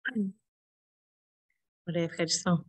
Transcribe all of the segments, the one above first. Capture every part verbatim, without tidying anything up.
Ωραία, ευχαριστώ.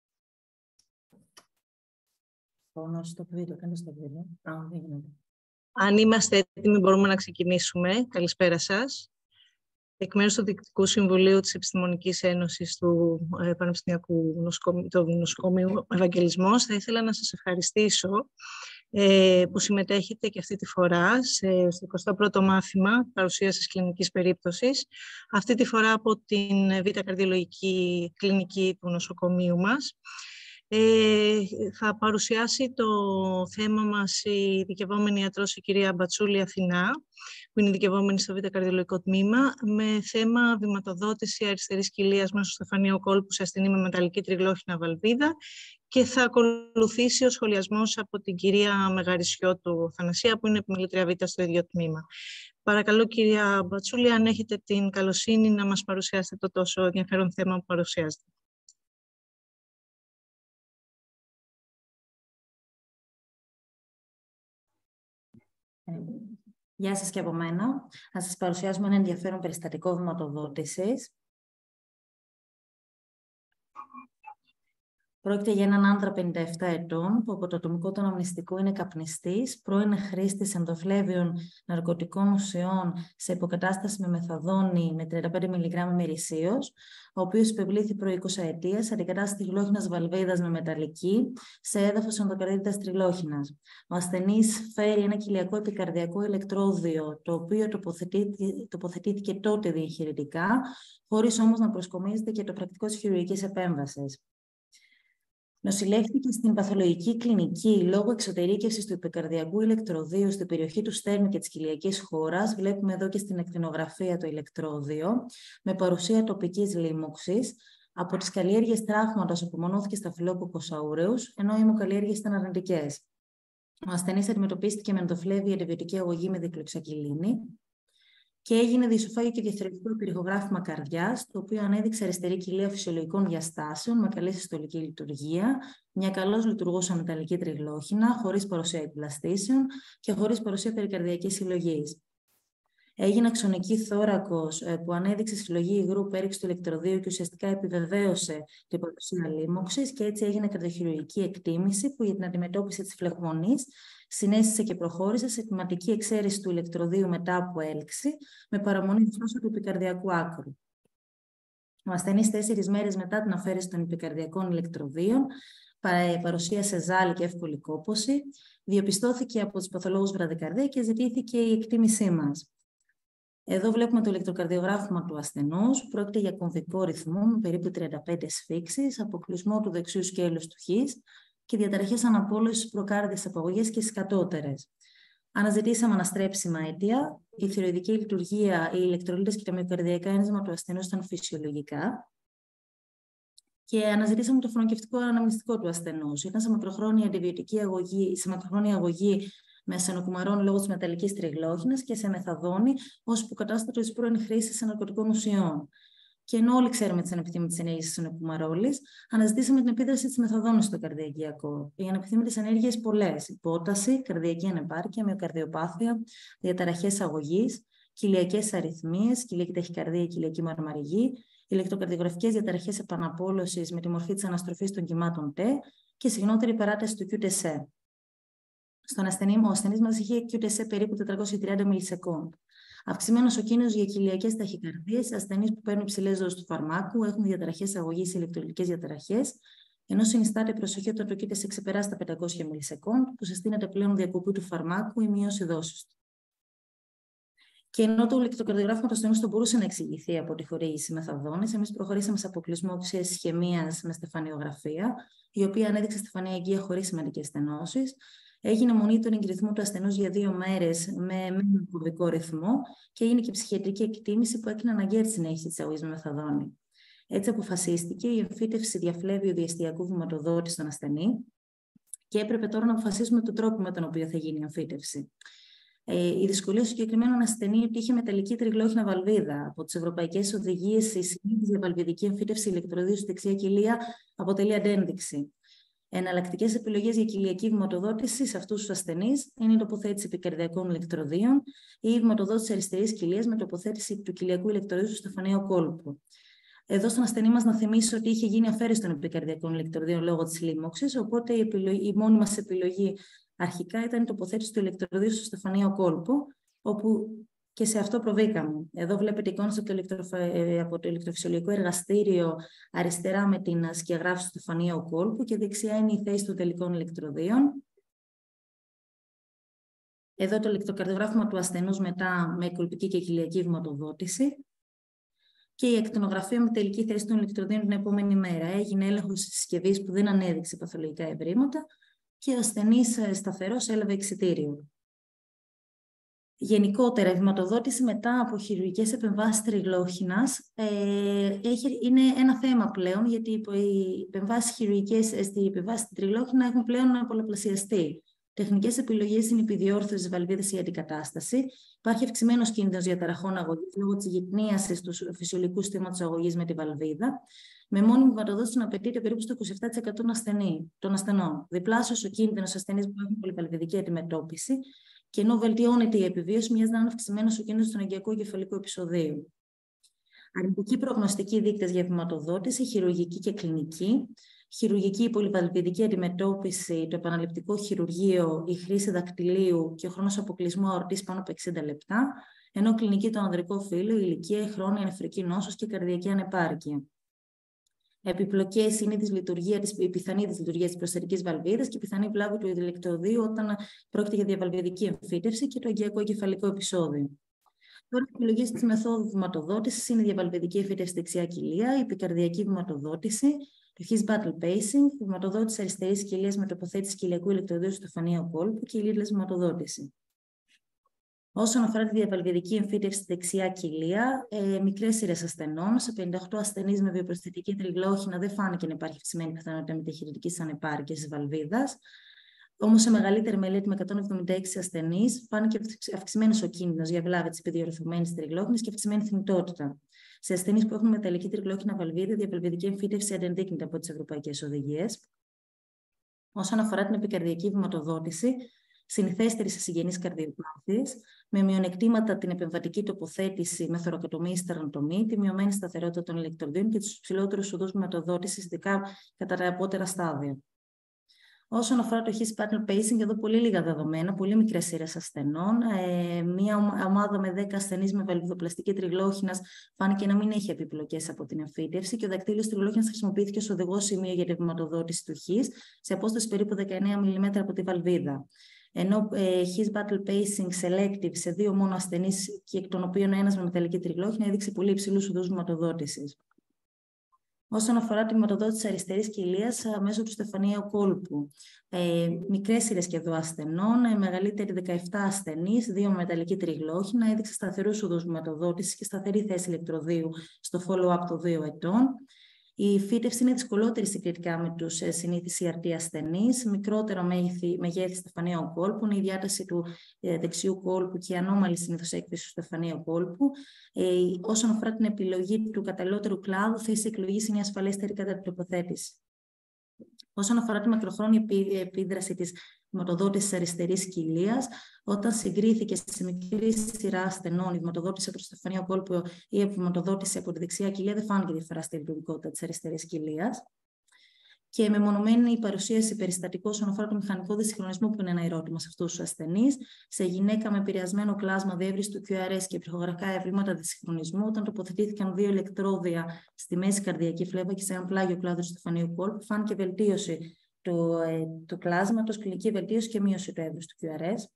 Στο βίντεο, κάνε στο βίντεο. Αν είμαστε έτοιμοι, μπορούμε να ξεκινήσουμε. Καλησπέρα σας. Εκ μέρους του Διοικητικού Συμβουλίου της Επιστημονικής Ένωσης του Πανεπιστημιακού Νοσοκομείου Ευαγγελισμός, θα ήθελα να σας ευχαριστήσω ε, που συμμετέχετε και αυτή τη φορά σε, στο εικοστό πρώτο μάθημα παρουσίασης κλινικής περίπτωσης, αυτή τη φορά από την Β' Καρδιολογική Κλινική του νοσοκομείου μας. Ε, θα παρουσιάσει το θέμα μας η ειδικευόμενη ιατρός, η κυρία Μπατσούλη Αθηνά, που είναι ειδικευόμενη στο Β' Καρδιολογικό Τμήμα, με θέμα βηματοδότηση αριστερής κοιλίας μέσω στεφανίου κόλπου σε ασθενή με μεταλλική τριγλόχυνα βαλβίδα, και θα ακολουθήσει ο σχολιασμός από την κυρία Μεγαρισιώτου Θανασία, που είναι επιμελήτρια Β' στο ίδιο τμήμα. Παρακαλώ, κυρία Μπατσούλη, αν έχετε την καλοσύνη να μας παρουσιάσετε το τόσο ενδιαφέρον θέμα που παρουσιάζετε. Γεια σας και από μένα. Θα σας παρουσιάσουμε ένα ενδιαφέρον περιστατικό βηματοδότησης. Πρόκειται για έναν άντρα πενήντα επτά ετών, που από το ατομικό του αναμνηστικό είναι καπνιστής, πρώην χρήστης ενδοφλέβιων ναρκωτικών ουσιών σε υποκατάσταση με μεθαδόνη με τριάντα πέντε μιλιγκράμμ ημερησίως, ο οποίος υπευλήθη προ είκοσι ετίας, αντικατάσταση τριγλόχυνας βαλβίδας με μεταλλική σε έδαφος ενδοκαρδίτιδας τριγλόχυνας. Ο ασθενής φέρει ένα κοιλιακό επικαρδιακό ηλεκτρόδιο, το οποίο τοποθετήθηκε τότε διαχειρητικά, χωρίς όμως να προσκομίζεται και το πρακτικό της χειρουργικής επέμβασης. Νοσηλεύτηκε στην παθολογική κλινική λόγω εξωτερήκευσης του επικαρδιακού ηλεκτροδίου στην περιοχή του στέρνου και της κοιλιακής χώρας. Βλέπουμε εδώ και στην εκτινογραφία το ηλεκτρόδιο, με παρουσία τοπικής λίμωξης. Από τις καλλιέργειες τραύματος απομονώθηκε σταφυλόκοκκος αουραίους, ενώ οι αιμοκαλλιέργειες ήταν αρνητικές. Ο ασθενής αντιμετωπίστηκε με ενδοφλέβη αντιβιωτική αγωγή με δικλοξακυλίνη και έγινε διεισοφάγιο και διαθρεπτικό πυρηχογράφημα καρδιάς, το οποίο ανέδειξε αριστερή κοιλία φυσιολογικών διαστάσεων με καλή συστολική λειτουργία, μια καλώς λειτουργούσα μεταλλική τριγλόχυνα, χωρίς παρουσία επιπλαστήσεων και χωρίς παρουσία περικαρδιακής συλλογής. Έγινε αξονική θώρακος που ανέδειξε συλλογή υγρού πέριξ του ηλεκτροδίου και ουσιαστικά επιβεβαίωσε την παρουσία λίμωξης, και έτσι έγινε καρδιοχειρουργική εκτίμηση που για την αντιμετώπιση της φλεγμονής συνέστησε και προχώρησε σε τμηματική εξαίρεση του ηλεκτροδίου μετά από έλξη, με παραμονή ωστόσο του επικαρδιακού άκρου. Ο ασθενής τέσσερις μέρες μετά την αφαίρεση των επικαρδιακών ηλεκτροδίων παρουσίασε ζάλη και εύκολη κόπωση, διοπιστώθηκε από τους παθολόγους βραδικαρδία και ζητήθηκε η εκτίμησή μας. Εδώ βλέπουμε το ηλεκτροκαρδιογράφημα του ασθενούς. Πρόκειται για κομβικό ρυθμό με περίπου τριάντα πέντε σφίξεις, αποκλεισμό του δεξιού σκέλους του χης και διαταραχές αναπόλωσης προκάρδιας απαγωγές και στις κατώτερες. Αναζητήσαμε αναστρέψιμα αίτια. Η θηροειδική λειτουργία, οι ηλεκτρολίτες και τα μυοκαρδιακά ένζημα του ασθενούς ήταν φυσιολογικά. Και αναζητήσαμε το φωνοκευτικό αναμνηστικό του ασθενούς. Ήταν σε μακροχρόνια αντιβιωτική αγωγή, σε μακροχρόνια αγωγή με ασθενοκουμαρών λόγω της μεταλλικής τριγλόχυνας και σε μεθαδόνη ως υποκατάστατο της πρώην χρήσης ναρκωτικών ουσιών. Και ενώ όλοι ξέρουμε τις ανεπιθύμητες ενέργειες της ασθενοκουμαρόλης, αναζητήσαμε την επίδραση της μεθαδόνης στο καρδιαγγειακό. Οι ανεπιθύμητες ενέργειες πολλές: υπόταση, καρδιακή ανεπάρκεια, μυοκαρδιοπάθεια, διαταραχές αγωγής, κοιλιακές αρρυθμίες, κοιλιακή ταχυκαρδία, κοιλιακή μαρμαριγή, ηλεκτροκαρδιογραφικές διαταραχές επαναπόλωσης με τη μορφή της αναστροφής των κυμάτων T και συχνότερη παράταση του κιου τι ες ε. Στον ασθενή, ο ασθενής μας είχε κιου τι ες ε περίπου τετρακόσια τριάντα μιλισεκόντ. Αυξημένος ο κίνδυνος για κοιλιακές ταχυκαρδίες. Ασθενείς που παίρνουν υψηλές δόσεις του φαρμάκου έχουν διαταραχές αγωγής, ηλεκτρολιτικές διαταραχές, ενώ συνιστάται προσοχή όταν το κιου τι ες ε ξεπεράσει τα πεντακόσια μιλισεκόντ, που συστήνεται πλέον διακοπή του φαρμάκου ή μείωση δόσης του. Και ενώ το ηλεκτροκαρδιογράφημα του ασθενούς θα μπορούσε να εξηγηθεί από τη χορήγηση μεθαδόνης, εμείς προχωρήσαμε σε αποκλεισμό οξείας ισχαιμίας με στεφανιογραφία, η οποία ανέδειξε στεφανία εγκεία χωρίς σημαντικές στενώσεις. Έγινε monitoring ρυθμού του ασθενούς για δύο μέρες με ένα κομβικό ρυθμό και έγινε και ψυχιατρική εκτίμηση που έκανε αναγκαία τη συνέχιση της αγωγής με μεθαδόνη. Έτσι αποφασίστηκε η εμφύτευση διαφλέβιου διαστιακού βηματοδότη στον ασθενή και έπρεπε τώρα να αποφασίσουμε τον τρόπο με τον οποίο θα γίνει η εμφύτευση. Ε, η δυσκολία στο συγκεκριμένο ασθενή ότι είχε μεταλλική τριγλόχυνα βαλβίδα. Από τις ευρωπαϊκές οδηγίες, η συνήθιση για βαλβιδική εμφύτευση ηλεκτροδίου στη δεξιά κοιλία αποτελεί αντένδειξη. Εναλλακτικές επιλογές για κοιλιακή βηματοδότηση σε αυτούς τους ασθενείς είναι η τοποθέτηση επικαρδιακών ηλεκτροδίων ή η βηματοδότηση αριστερής κοιλίας με τοποθέτηση του κοιλιακού ηλεκτροδίου στο στεφαναίο κόλπο. Εδώ στον ασθενή μας να θυμίσω ότι είχε γίνει αφαίρεση των επικαρδιακών ηλεκτροδίων λόγω της λίμωξης, οπότε η, επιλογή, η μόνη μας επιλογή αρχικά ήταν η τοποθέτηση του ηλεκτροδίου στο στεφανείο κόλπο, όπου και σε αυτό προβήκαμε. Εδώ βλέπετε εικόνες από το, ηλεκτροφ... από το ηλεκτροφυσιολογικό εργαστήριο αριστερά με την σκιαγράφηση του στεφανείου κόλπου και δεξιά είναι η θέση των τελικών ηλεκτροδίων. Εδώ το ηλεκτροκαρδιογράφημα του ασθενούς μετά με κολπική και κοιλιακή βηματοδότηση. Και η εκτινογραφία με τελική θέση των ηλεκτροδίων την επόμενη μέρα. Έγινε έλεγχος της συσκευής που δεν ανέδειξε παθολογικά ευρήματα και ο ασθενής σταθερός έλαβε εξιτήριο. Γενικότερα, η βηματοδότηση μετά από χειρουργικές επεμβάσεις τριγλόχινας ε, είναι ένα θέμα πλέον, γιατί οι επεμβάσεις χειρουργικές στην επεμβάση στην τριγλόχινα έχουν πλέον πολλαπλασιαστεί. Τεχνικές επιλογές είναι η επιδιόρθωση της βαλβίδας ή η αντικατάσταση. Υπάρχει αυξημένος κίνδυνος διαταραχών αγωγής λόγω της γυπνίασης του φυσιολογικού συστήματος αγωγής με τη βαλβίδα. Με μόνιμη βηματοδότηση να απαιτείται περίπου στο είκοσι επτά τοις εκατό των ασθενών. Διπλάσιος ο κίνδυνος ασθενείς που έχουν πολυβαλβιδική αντιμετώπιση. Και ενώ βελτιώνεται η επιβίωση, μοιάζει να είναι αυξημένος ο κίνδυνος του αγκιακού εγκεφαλικού επεισοδίου. Αρνητικοί προγνωστικοί δείκτες για βηματοδότηση, χειρουργική και κλινική. Χειρουργική, πολυβαλβιδική αντιμετώπιση, το επαναληπτικό χειρουργείο, η χρήση δακτυλίου και ο χρόνος αποκλεισμού αορτής πάνω από εξήντα λεπτά, ενώ κλινική το ανδρικό φύλο, η ηλικία, η χρόνια, η νεφρική νόσος και η καρδιακή ανεπάρκεια. Επιπλοκές είναι η πιθανή δυσλειτουργία της προσθετικής βαλβίδας και η πιθανή βλάβη του ηλεκτροδίου όταν πρόκειται για διαβαλβιδική εμφύτευση και το αγκιακό εγκεφαλικό επεισόδιο. Τώρα, οι επιλογές της μεθόδου βηματοδότησης είναι η διαβαλβιδική εμφύτευση δεξιά κοιλία, η επικαρδιακή βηματοδότηση, το His Battle Pacing, η βηματοδότηση αριστερής κοιλίας με τοποθέτηση κοιλιακού ηλεκτροδίου στο στεφανείο κόλπου και η leadless βηματοδότηση. Όσον αφορά τη διαβαλβιδική εμφύτευση στη δεξιά κοιλία, ε, μικρές σειρές ασθενών, σε πενήντα οκτώ ασθενείς με βιοπροσθετική τριγλόχινα δεν φάνηκε να υπάρχει αυξημένη πιθανότητα μεταχειρητικής ανεπάρκειας της βαλβίδας. Όμως, σε μεγαλύτερη μελέτη με εκατόν εβδομήντα έξι ασθενείς, φάνηκε αυξημένος ο κίνδυνος για βλάβη της επιδιορθωμένης τριγλόχινας και αυξημένη θνητότητα. Σε ασθενείς που έχουν μεταλλική τριγλόχινα βαλβίδα, η διαβαλβιδική εμφύτευση αντενδείκνυται από τις ευρωπαϊκές οδηγίες. Όσον αφορά την επικαρδιακή βηματοδότηση, συνηθέστερη σε συγγενείς καρδιοπάθειες, με μειονεκτήματα την επεμβατική τοποθέτηση με θωρακοτομία ή στερνοτομή, τη μειωμένη σταθερότητα των ηλεκτροδίων και τους ψηλότερους οδούς βηματοδότησης, ειδικά κατά τα απότερα στάδια. Όσον αφορά το His Battle Pacing, εδώ πολύ λίγα δεδομένα, πολύ μικρές σειρές ασθενών. Ε, μία ομάδα με δέκα ασθενείς με βαλβιδοπλαστική τριγλόχινας φάνηκε να μην έχει επιπλοκές από την εμφύτευση και ο δακτύλιος τριγλόχινας χρησιμοποιήθηκε ως οδηγό σημείο για τη βηματοδότηση του His σε απόσταση περίπου δεκαεννέα μιλιμέτρα από τη βαλβίδα. Ενώ ε, His Battle Pacing Selective σε δύο μόνο ασθενείς και εκ των οποίων ένας με μεταλλική τριγλόχινα έδειξε πολύ υψηλούς οδούς βηματοδότησης. Όσον αφορά τη βηματοδότηση της αριστερής κοιλίας μέσω του στεφανείου κόλπου, ε, μικρές σειρές και εδώ ασθενών, ε, μεγαλύτερη δεκαεπτά ασθενείς, δύο με μεταλλική τριγλόχινα, έδειξε σταθερούς οδούς βηματοδότησης και σταθερή θέση ηλεκτροδίου στο follow-up των δύο ετών. Η φύτευση είναι δυσκολότερη συγκριτικά με τους συνήθεις σι αρ τι ασθενείς, μικρότερο μεγέθη στεφανείου κόλπου, είναι η διάταση του δεξιού κόλπου και η ανώμαλη συνήθως έκθεση του στεφανείου κόλπου. Ε, όσον αφορά την επιλογή του καταλληλότερου κλάδου, θέση εκλογής είναι η ασφαλέστερη κατά την τοποθέτηση. Όσον αφορά τη μακροχρόνια επίδραση της βηματοδότησης αριστερής κοιλίας, όταν συγκρίθηκε σε μικρή σειρά ασθενών η βηματοδότηση από το στεφανείο κόλπου ή η βηματοδότηση από τη δεξιά κοιλία, δεν φάνηκε διαφορά στη λειτουργικότητα της αριστερής κοιλίας. Και μεμονωμένη η παρουσίαση περιστατικού όσον αφορά το μηχανικό δυσυγχρονισμό, που είναι ένα ερώτημα σε αυτούς τους ασθενείς, σε γυναίκα με επηρεασμένο κλάσμα διεύρυνση του κιου αρ ες και πριχογραφικά ευρήματα δυσυγχρονισμού, όταν τοποθετήθηκαν δύο ηλεκτρόδια στη μέση καρδιακή φλέβα και σε ένα πλάγιο κλάδο του στεφανείου κόλπου, φάνηκε βελτίωση του, ε, του κλάσματος, κλινική βελτίωση και μείωση του εύρους του κιου αρ ες.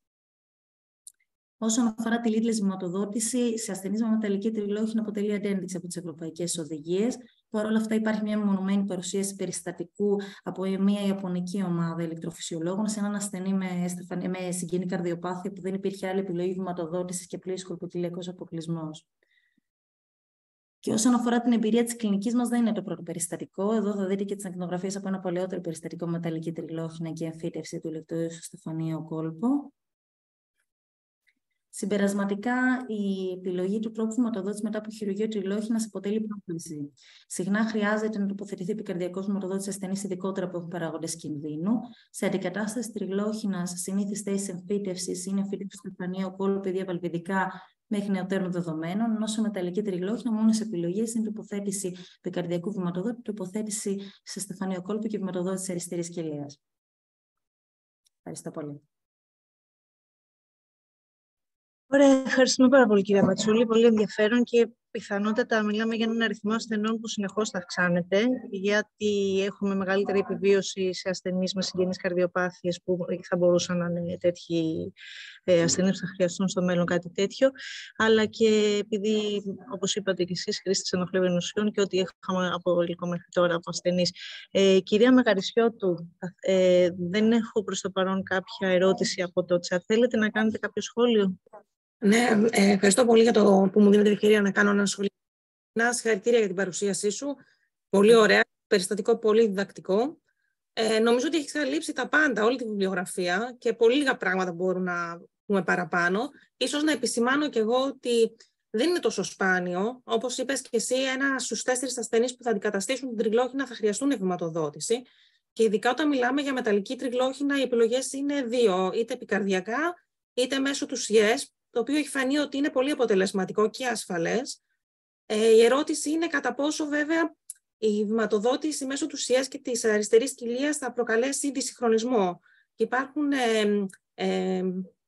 Όσον αφορά τη leadless βηματοδότηση, σε ασθενείς με μεταλλική τριγλόχινα αποτελεί αντένδειξη από τις ευρωπαϊκές οδηγίες. Παρ' όλα αυτά, υπάρχει μια μεμονωμένη παρουσίαση περιστατικού από μια ιαπωνική ομάδα ηλεκτροφυσιολόγων σε έναν ασθενή με, με συγγενή καρδιοπάθεια που δεν υπήρχε άλλη επιλογή βηματοδότησης και πλήρης κολποκυλιακός αποκλεισμός. Και όσον αφορά την εμπειρία της κλινικής μας, δεν είναι το πρώτο περιστατικό. Εδώ θα δείτε και τις ακτινογραφίες από ένα παλαιότερο περιστατικό με μεταλλική τριγλόχινα και εμφύτευση του ηλεκτροδίου στο στεφανείο κόλπο. Συμπερασματικά, η επιλογή του τρόπου βηματοδότησης μετά από χειρουργείο τριγλόχινας αποτελεί πρόκληση. Συχνά χρειάζεται να τοποθετηθεί επικαρδιακός βηματοδότης σε ασθενείς, ειδικότερα που έχουν παράγοντες κινδύνου. Σε αντικατάσταση τριγλόχινας, συνήθις θέση εμφύτευσης είναι εμφύτευση του στεφανείου κόλπου, διαβαλβιδικά μέχρι νεωτέρων δεδομένων, ενώ σε μεταλλική τριγλόχυνα μόνες επιλογές είναι τοποθέτηση επικαρδιακού βηματοδότη, τοποθέτηση σε στεφανείο κόλπο και βηματοδότη της αριστερής κοιλίας. Ευχαριστώ πολύ. Ωραία, ευχαριστούμε πάρα πολύ, κυρία Μπατσούλη. Πολύ ενδιαφέρον και πιθανότατα μιλάμε για έναν αριθμό ασθενών που συνεχώς θα αυξάνεται, γιατί έχουμε μεγαλύτερη επιβίωση σε ασθενείς με συγγενείς καρδιοπάθειες που θα μπορούσαν να είναι τέτοιοι ασθενείς που θα χρειαστούν στο μέλλον κάτι τέτοιο, αλλά και επειδή, όπως είπατε και εσείς, χρήση ενοχλεύων ουσιών και ό,τι είχαμε από υλικό μέχρι τώρα από ασθενείς. Ε, κυρία Μεγαρισιώτου, ε, δεν έχω προς το παρόν κάποια ερώτηση από το chat. Θέλετε να κάνετε κάποιο σχόλιο? Ναι, ε, ευχαριστώ πολύ για το που μου δίνετε την ευκαιρία να κάνω ένα σχολείο. Να συγχαρητήρια για την παρουσίασή σου. Πολύ ωραία, περιστατικό πολύ διδακτικό. Ε, νομίζω ότι έχεις καλύψει τα πάντα, όλη τη βιβλιογραφία και πολύ λίγα πράγματα μπορούν να πούμε παραπάνω. Ίσως να επισημάνω κι εγώ ότι δεν είναι τόσο σπάνιο. Όπως είπες και εσύ, ένα στους τέσσερις ασθενείς που θα αντικαταστήσουν την τριγλόχυνα θα χρειαστούν ευηματοδότηση. Και ειδικά όταν μιλάμε για μεταλλική τριγλόχυνα, οι επιλογές είναι δύο, είτε επικαρδιακά είτε μέσω του σι ες, το οποίο έχει φανεί ότι είναι πολύ αποτελεσματικό και ασφαλές. Ε, η ερώτηση είναι κατά πόσο βέβαια η βηματοδότηση μέσω του σι ες και της αριστερής κοιλίας θα προκαλέσει δυσυγχρονισμό. Και υπάρχουν ε, ε,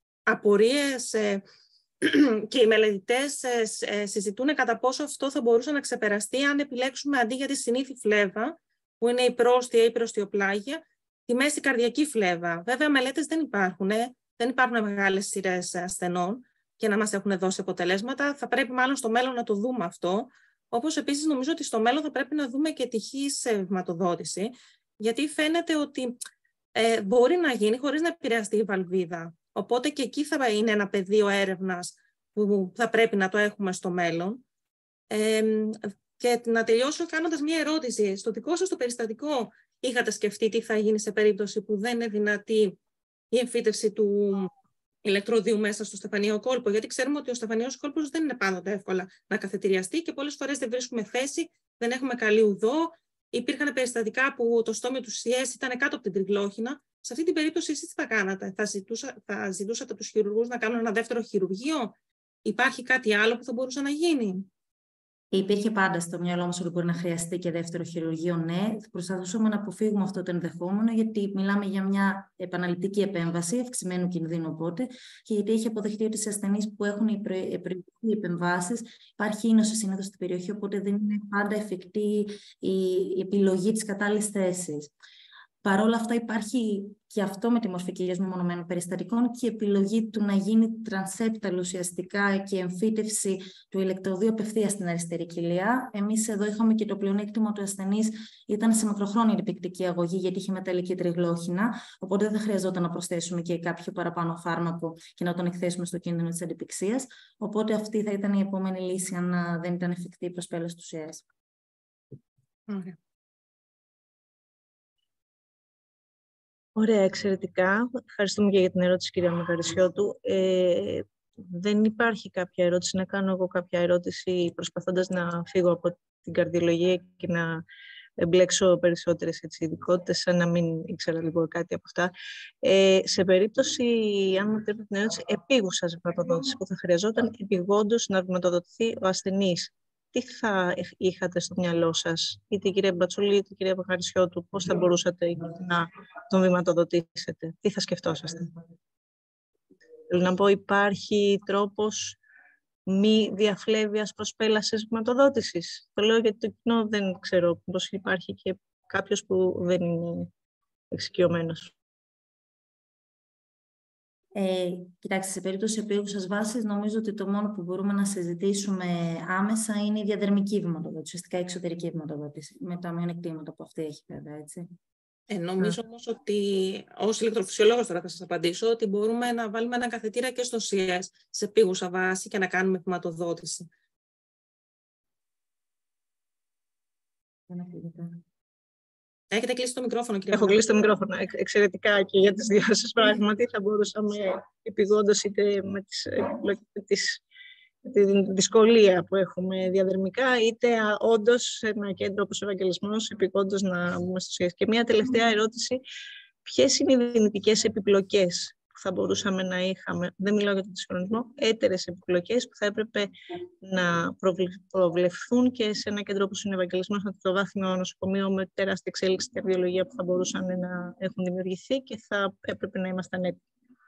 απορίες ε, και οι μελετητές ε, ε, συζητούν κατά πόσο αυτό θα μπορούσε να ξεπεραστεί αν επιλέξουμε αντί για τη συνήθη φλέβα, που είναι η πρόστια ή η προστιοπλάγια, τη μέση καρδιακή φλέβα. Βέβαια, μελέτες δεν υπάρχουν. Ε. Δεν υπάρχουν μεγάλες σειρές ασθενών και να μας έχουν δώσει αποτελέσματα. Θα πρέπει μάλλον στο μέλλον να το δούμε αυτό. Όπως επίσης νομίζω ότι στο μέλλον θα πρέπει να δούμε και τυχής ευηματοδότηση, γιατί φαίνεται ότι ε, μπορεί να γίνει χωρίς να επηρεαστεί η βαλβίδα. Οπότε και εκεί θα είναι ένα πεδίο έρευνας που θα πρέπει να το έχουμε στο μέλλον. Ε, και να τελειώσω κάνοντας μια ερώτηση. Στο δικό σας το περιστατικό είχατε σκεφτεί τι θα γίνει σε περίπτωση που δεν είναι δυνατή η εμφύτευση του ηλεκτροδίου μέσα στο στεφανείο κόλπο, γιατί ξέρουμε ότι ο στεφανίος κόλπος δεν είναι πάντοτε εύκολα να καθετηριαστεί και πολλές φορές δεν βρίσκουμε θέση, δεν έχουμε καλή ουδό. Υπήρχαν περιστατικά που το στόμιο του σι ες ήταν κάτω από την τριγλόχυνα. Σε αυτή την περίπτωση, εσείς τι θα κάνατε? Θα, ζητούσα, θα ζητούσατε από τους χειρουργούς να κάνουν ένα δεύτερο χειρουργείο? Υπάρχει κάτι άλλο που θα μπορούσε να γίνει? Υπήρχε πάντα στο μυαλό μας ότι μπορεί να χρειαστεί και δεύτερο χειρουργείο, ναι. Προσπαθούσαμε να αποφύγουμε αυτό το ενδεχόμενο, γιατί μιλάμε για μια επαναληπτική επέμβαση, αυξημένου κινδύνου οπότε, και γιατί έχει αποδεχτεί ότι σε ασθενείς που έχουν προηγούμενες επεμβάσεις υπάρχει ίνωση συνήθως στην περιοχή, οπότε δεν είναι πάντα εφικτή η επιλογή της κατάλληλης θέσης. Παρ' όλα αυτά υπάρχει και αυτό με τη μορφή κοιλιάς μεμονωμένων περιστατικών και η επιλογή του να γίνει τρανσέπταλ ουσιαστικά και εμφύτευση του ηλεκτροδίου απευθείας στην αριστερή κοιλιά. Εμείς εδώ είχαμε και το πλεονέκτημα ότι ο ασθενής ήταν σε μακροχρόνια λιπικτική αγωγή γιατί είχε μεταλλική τριγλόχυνα, οπότε δεν χρειαζόταν να προσθέσουμε και κάποιο παραπάνω φάρμακο και να τον εκθέσουμε στο κίνδυνο της αντιπυξίας. Οπότε αυτή θα ήταν η επόμενη λύση αν δεν ήταν εφικτή η προσπέλαση του σι ες. Okay. Ωραία, εξαιρετικά. Ευχαριστούμε και για την ερώτηση, κυρία Μεγαρισιώτου. Ε, δεν υπάρχει κάποια ερώτηση. Να κάνω εγώ κάποια ερώτηση προσπαθώντας να φύγω από την καρδιολογία και να εμπλέξω περισσότερες ειδικότητες, σαν να μην ήξερα λίγο κάτι από αυτά. Ε, σε περίπτωση, αν μου επιτρέπετε την ερώτηση, επίγουσας βηματοδότηση που θα χρειαζόταν επιγόντως να βηματοδοτηθεί ο ασθενής, τι θα είχατε στο μυαλό σας, είτε η κυρία Μπατσούλη είτε η κυρία Μεγαρισιώτου, πώς θα μπορούσατε να τον βηματοδοτήσετε, τι θα σκεφτόσαστε? Θέλω να πω, υπάρχει τρόπος μη διαφλέβειας προσπέλασης βηματοδότησης? Το λέω γιατί το κοινό δεν ξέρω, πώς υπάρχει και κάποιος που δεν είναι εξοικειωμένος. Ε, κοιτάξτε, σε περίπτωση επίγουσας βάσης, νομίζω ότι το μόνο που μπορούμε να συζητήσουμε άμεσα είναι η διαδερμική βηματοδότηση, ουσιαστικά η εξωτερική βηματοδότηση, με τα μειονεκτήματα που αυτή έχει, βέβαια, έτσι. Ε, νομίζω mm. όμως ότι ως ηλεκτροφυσιολόγος τώρα θα σας απαντήσω ότι μπορούμε να βάλουμε ένα καθετήρα και στο σι ες σε επίγουσα βάση και να κάνουμε βηματοδότηση. Έχετε κλείσει το μικρόφωνο, κυρία? Έχω κλείσει το μικρόφωνο. Εξ, εξαιρετικά και για τις δύο σας πράγματι. Θα μπορούσαμε επιγόντως είτε με τις, τις, τη δυσκολία που έχουμε διαδερμικά, είτε όντως σε ένα κέντρο όπως ο Ευαγγελισμός επιγόντως να μπούμε στο σι ες. Και μια τελευταία ερώτηση. Ποιες είναι οι δυνητικές επιπλοκές που θα μπορούσαμε να είχαμε, δεν μιλάω για τον συγχρονισμό, έτερες επιπλοκές που θα έπρεπε να προβλεφθούν και σε ένα κέντρο όπως είναι ο Ευαγγελισμός, ένα τριτοβάθμιο νοσοκομείο με τεράστια εξέλιξη στην καρδιολογία που θα μπορούσαν να έχουν δημιουργηθεί και θα έπρεπε να ήμασταν έτοιμοι.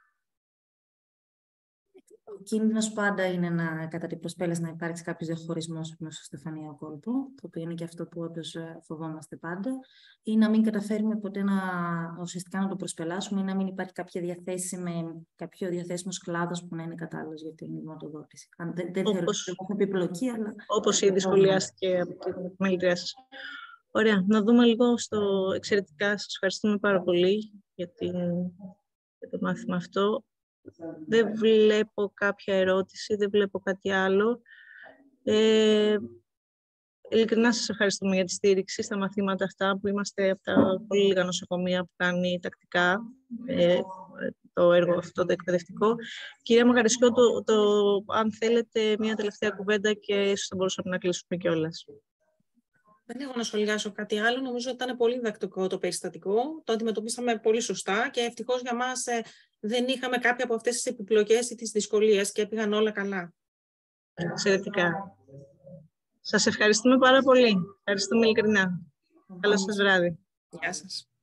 Ο κίνδυνος πάντα είναι να, κατά την προσπέλαση να υπάρξει κάποιος διαχωρισμός στο στεφανιαίο κόλπο, το οποίο είναι και αυτό που όντως φοβόμαστε πάντα, ή να μην καταφέρουμε ποτέ να ουσιαστικά να το προσπελάσουμε ή να μην υπάρχει κάποια διαθέσιμη, κάποιο διαθέσιμος κλάδος που να είναι κατάλληλος για την υγειονομοδότηση. Δεν, δεν θεωρώ ότι έχω επιπλοκή, αλλά... Όπως ήδη σχολιάστηκε από την μελητριά σας. Ωραία, να δούμε λίγο στο εξαιρετικά. Σας ευχαριστούμε πάρα πολύ για, την, για το μάθημα αυτό. Δεν βλέπω κάποια ερώτηση, δεν βλέπω κάτι άλλο. Ε, ειλικρινά σας ευχαριστούμε για τη στήριξη στα μαθήματα αυτά, που είμαστε από τα πολύ λίγα νοσοκομεία που κάνει τακτικά ε, το έργο αυτό το εκπαιδευτικό. Κυρία Μαγαρισιό, το, το, αν θέλετε μια τελευταία κουβέντα και ίσως θα μπορούσαμε να κλείσουμε κιόλας. Δεν έχω να σχολιάσω κάτι άλλο. Νομίζω ότι ήταν πολύ διδακτικό το περιστατικό. Το αντιμετωπίσαμε πολύ σωστά και ευτυχώς για μας ε, δεν είχαμε κάποια από αυτές τις επιπλοκές ή τις δυσκολίες και πήγαν όλα καλά. Εξαιρετικά. Σας ευχαριστούμε πάρα πολύ. Ευχαριστούμε ειλικρινά. Καλό σας βράδυ. Γεια σας.